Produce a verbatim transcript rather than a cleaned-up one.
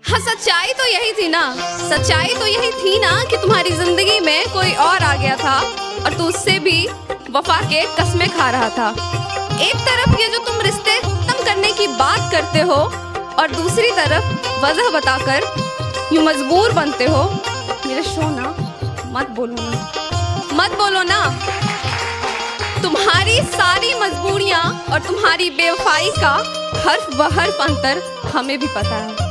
हाँ, सच्चाई तो यही थी ना, सच्चाई तो यही थी ना कि तुम्हारी जिंदगी में कोई और आ गया था और तू उससे भी वफा के कस्में खा रहा था। एक तरफ ये जो तुम रिश्ते खत्म करने की बात करते हो और दूसरी तरफ वजह बताकर यूं मजबूर बनते हो। मेरे शोना, मत बोलो ना, मत बोलो ना। तुम्हारी सारी मजबूरियां और तुम्हारी बेवफाई का हर्फ ब हर्फ अंतर हमें भी पता है।